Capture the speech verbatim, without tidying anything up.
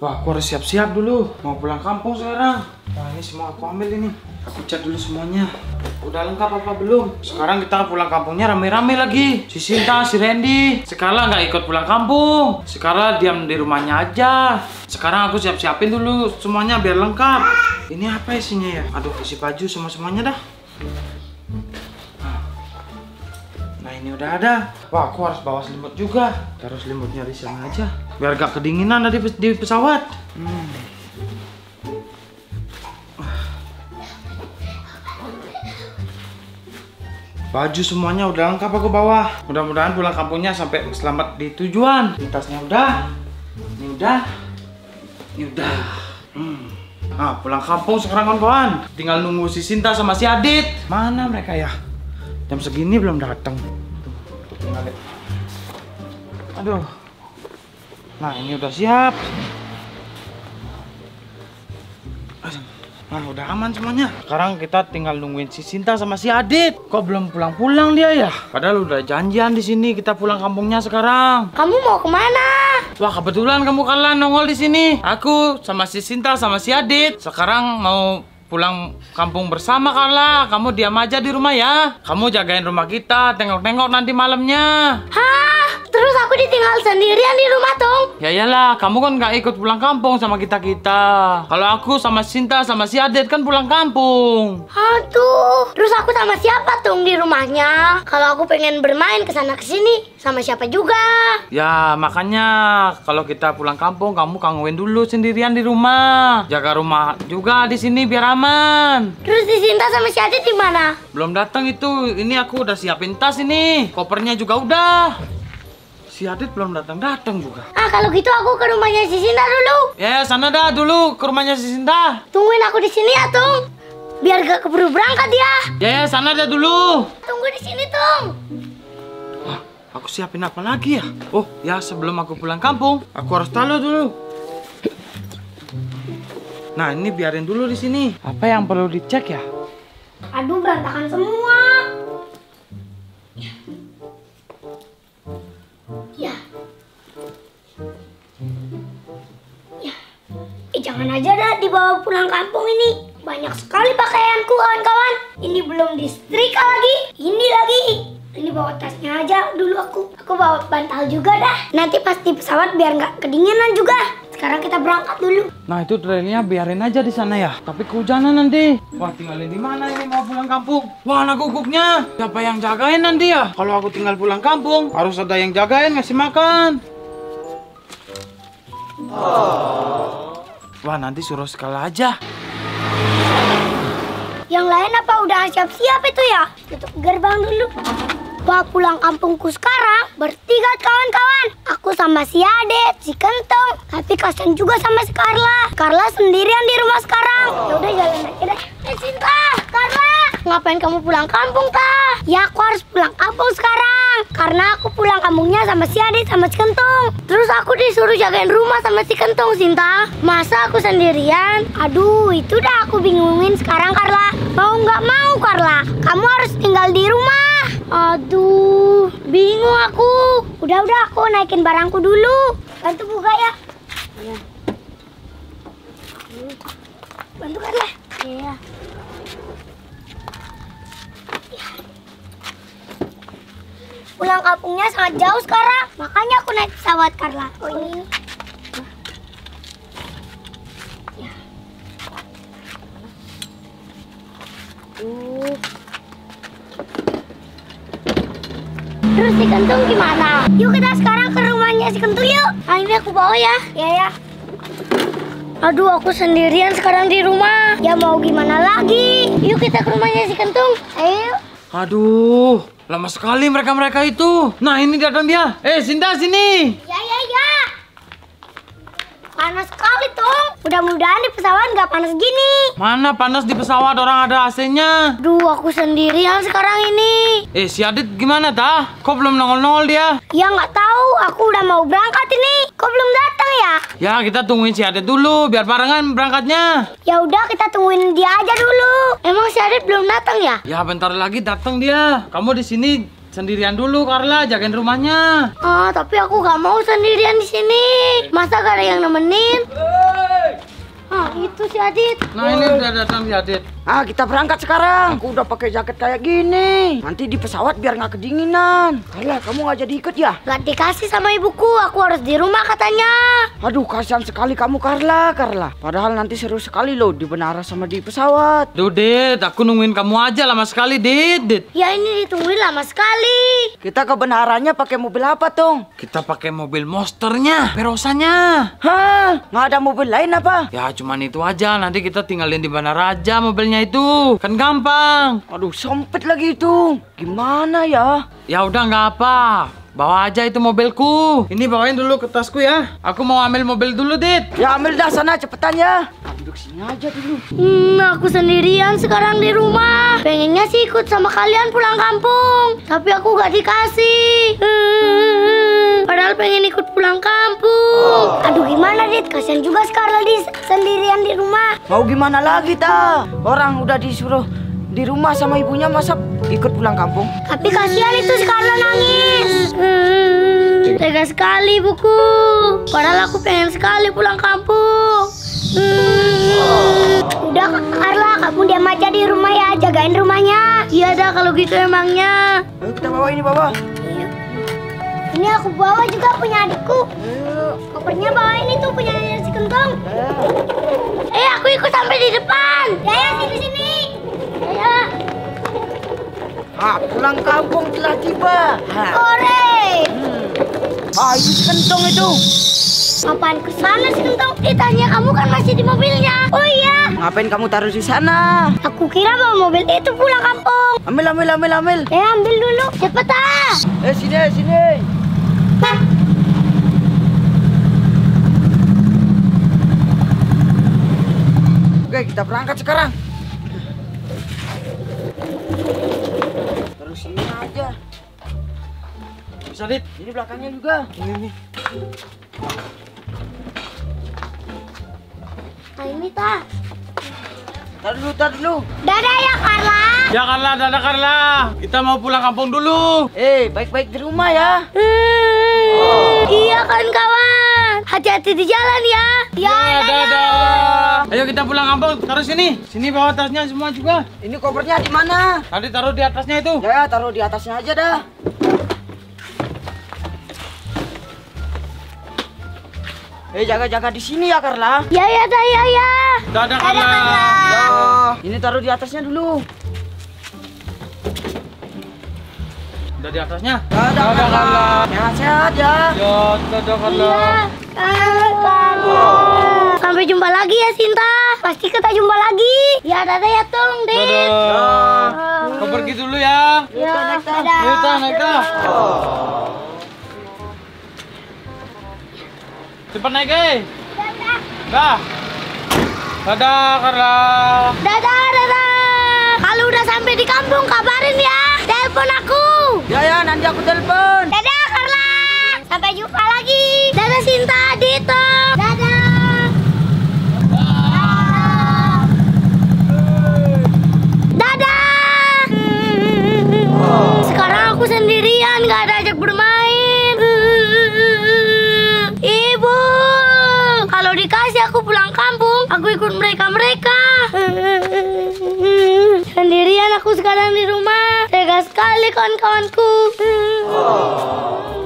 Wah, aku harus siap-siap dulu. Mau pulang kampung sekarang. Nah, ini semua aku ambil ini. Aku cat dulu semuanya. Udah lengkap apa belum? Sekarang kita pulang kampungnya rame-rame lagi. Si Sinta, si Randy. Sekarang nggak ikut pulang kampung. Sekarang diam di rumahnya aja. Sekarang aku siap-siapin dulu semuanya biar lengkap. Ini apa isinya ya? Aduh, isi baju semua-semuanya dah. Nah, ini udah ada. Wah, aku harus bawa selimut juga. Taruh selimutnya di sana aja. Biar gak kedinginan tadi di pesawat. Hmm. Baju semuanya udah lengkap aku bawa. Mudah-mudahan pulang kampungnya sampai selamat di tujuan. Tasnya udah. Ini udah. Ini udah. Hmm. Nah, pulang kampung sekarang kawan-kawan. Tinggal nunggu si Sinta sama si Adit. Mana mereka ya? Jam segini belum datang. Aduh. Nah, ini udah siap. Nah, udah aman semuanya. Sekarang kita tinggal nungguin si Sinta sama si Adit. Kok belum pulang-pulang dia ya? Padahal udah janjian di sini kita pulang kampungnya sekarang. Kamu mau kemana? Wah, kebetulan kamu kalian nongol di sini. Aku sama si Sinta sama si Adit sekarang mau pulang kampung bersama Carla. Kamu diam aja di rumah ya. Kamu jagain rumah kita, tengok-tengok nanti malamnya. Hah? Terus aku ditinggal sendirian di rumah dong? Ya iyalah, kamu kan nggak ikut pulang kampung sama kita-kita. Kalau aku sama Sinta sama si Adit kan pulang kampung. Aduh, terus aku sama siapa dong di rumahnya? Kalau aku pengen bermain ke sana ke sini, sama siapa juga? Ya, makanya kalau kita pulang kampung kamu kangen dulu sendirian di rumah. Jaga rumah juga di sini biar aman. Terus si Sinta sama si Adit di mana? Belum datang itu. Ini aku udah siapin tas ini. Kopernya juga udah. Si Adit belum datang-datang juga. Ah, kalau gitu aku ke rumahnya si Sinta dulu. Ya, sana dah dulu ke rumahnya si Sinta. Tungguin aku di sini ya, Tung. Biar gak keburu berangkat ya. Ya, sana dah dulu. Tunggu di sini, Tung. Wah, aku siapin apa lagi ya? Oh, ya sebelum aku pulang kampung, aku harus taruh dulu. Nah, ini biarin dulu di sini. Apa yang perlu dicek ya? Aduh, berantakan semua. Ya. Ya. Eh, jangan aja dah dibawa pulang kampung ini. Banyak sekali pakaianku, kawan-kawan. Ini belum disetrika lagi. Ini lagi. Ini bawa tasnya aja dulu aku. Aku bawa bantal juga dah. Nanti pas di pesawat biar nggak kedinginan juga. Sekarang kita berangkat dulu. Nah, itu trailnya biarin aja di sana ya. Tapi kehujanan nanti. Wah, tinggalin di mana ini mau pulang kampung? Wah, anak guguknya. Siapa yang jagain nanti ya? Kalau aku tinggal pulang kampung, harus ada yang jagain ngasih makan. Oh. Wah, nanti suruh sekali aja. Yang lain apa udah siap-siap itu ya? Tutup gerbang dulu. Wah, pulang kampungku sekarang bertiga kawan-kawan. Aku sama si Adit, si Kentong. Tapi kasian juga sama si Carla. Carla sendirian di rumah sekarang. Ya udah jalan aja deh. Eh, Sinta, Carla, ngapain kamu pulang kampung, Tah? Ya, aku harus pulang kampung sekarang. Karena aku pulang kampungnya sama si Adit sama si Kentong. Terus aku disuruh jagain rumah sama si Kentong, Sinta. Masa aku sendirian? Aduh, itu dah aku bingungin sekarang, Carla. Mau nggak mau, Carla? Kamu harus tinggal di rumah. Aduh, bingung aku. Udah-udah aku naikin barangku dulu. Bantu buka ya. Iya. Bantu Carla. Iya. Pulang kampungnya sangat jauh sekarang. Makanya aku naik pesawat, Carla. Oh, ini. Ya. Uh. Terus si Kentung gimana? Yuk kita sekarang ke rumahnya si Kentung yuk. Nah, ini aku bawa ya. Ya ya. Aduh, aku sendirian sekarang di rumah. Ya mau gimana lagi? Yuk kita ke rumahnya si Kentung. Ayo. Aduh, lama sekali mereka-mereka itu. Nah, ini datang dia. Eh, Sinta sini. Ya ya ya. Panas sekali, Tung. Mudah-mudahan di pesawat nggak panas gini. Mana panas di pesawat, orang ada A C-nya. Duh, aku sendirian sekarang ini. Eh, si Adit gimana, Tah? Kok belum nongol-nongol dia? Ya nggak tahu, aku udah mau berangkat ini. Kok belum datang ya? Ya, kita tungguin si Adit dulu, biar barengan berangkatnya. Ya udah, kita tungguin dia aja dulu. Emang si Adit belum datang ya? Ya, bentar lagi datang dia. Kamu di sini sendirian dulu, Carla, jagain rumahnya. Ah, tapi aku gak mau sendirian di sini. Masa gak ada yang nemenin? Itu si Adit. Nah ini udah datang si Adit. Ah, kita berangkat sekarang. Aku udah pakai jaket kayak gini. Nanti di pesawat biar nggak kedinginan. Carla, kamu nggak jadi ikut ya? Gak dikasih sama ibuku, aku harus di rumah katanya. Aduh, kasihan sekali kamu, Carla, Carla. Padahal nanti seru sekali loh di menara sama di pesawat. Duh, Dit, aku nungguin kamu aja lama sekali, Dit, Dit. Ya ini ditungguin lama sekali. Kita ke benarannya pakai mobil apa, Tong? Kita pakai mobil monsternya, Perosanya. Hah? Nggak ada mobil lain apa? Ya cuman itu aja, nanti kita tinggalin di bandara aja mobilnya itu. Kan gampang. Aduh, sempit lagi itu. Gimana ya? Ya udah nggak apa. Bawa aja itu mobilku. Ini bawain dulu ke tasku ya. Aku mau ambil mobil dulu, Dit. Ya ambil dah sana cepetan ya. Duduk sini aja dulu. Hmm, aku sendirian sekarang di rumah. Pengennya sih ikut sama kalian pulang kampung, tapi aku gak dikasih. Hmm, padahal pengen ikut pulang kampung. Aduh gimana, Dit? Kasian juga sekarang di sendirian di rumah. Mau gimana lagi, Ta? Orang udah disuruh di rumah sama ibunya, masa ikut pulang kampung? Tapi kasihan itu sekarang nangis. Hmm, tega sekali buku. Padahal aku pengen sekali pulang kampung. Hmm. Udah Carla, kamu diam aja di rumah ya, jagain rumahnya. Iya dah kalau gitu emangnya. Ayo kita bawa ini, bawa. Ini aku bawa juga punya adikku. Kopernya bawa ini tuh punya si Kentong. Eh aku ikut sampai di depan. Ya ya sini sini. Ya. Ah, pulang kampung telah tiba. Ha. Ore. Hmm. Ah, itu si Kentong itu. Apaan ke sana si Kentong? Ditanya kamu kan masih di mobilnya. Oh iya. Ngapain kamu taruh di sana? Aku kira bawa mobil itu pulang kampung. Ambil, ambil, ambil, ambil. Eh ambil dulu, cepet ah. Eh sini, sini. Oke, kita berangkat sekarang. Terus sini aja. Bisa, Dit. Ini belakangnya juga. Ini nih. Nah ini tah. Tar dulu, tar dulu. Dadah ya Carla. Ya Carla, dadah Carla. Kita mau pulang kampung dulu. Eh, baik-baik di rumah ya. Hmm, iya kan kawan. Hati-hati di jalan ya. Ya, Ya, dadah. Ayo kita pulang kampung. Taruh sini. Sini bawa tasnya semua juga. Ini kopernya di mana? Tadi taruh di atasnya itu. Ya, taruh di atasnya aja dah. Eh, jaga-jaga di sini ya, Carla. Ya ya dah ya ya. Dadah Carla. Ya, ini taruh di atasnya dulu. Udah di atasnya. Dadah, Dadah Carla. Sehat-sehat ya. Ya, dadah Carla. Iya. Carla. Sampai jumpa lagi ya Sinta. Pasti kita jumpa lagi. Ya dadah ya Tung, Dit. Dadah. Kau pergi dulu ya. Ya, naik, Tah. dadah. Ayo, Tah, naik, Tah. Cepat naik, eh. Dadah. Dah. Dadah Carla. Dadah, dadah. Kalau udah sampai di kampung kabarin ya. Telepon aku. Ya, ya, nanti aku telepon. Dadah Carla. Sampai jumpa lagi. Dadah Sinta, Dito. Dadah. Dadah. Sekarang aku sendirian, gak ada ajak bermain. Ibu, kalau dikasih aku pulang kampung, aku ikut mereka-mereka. Sendirian aku sekarang di rumah. Tega sekali kawan-kawanku.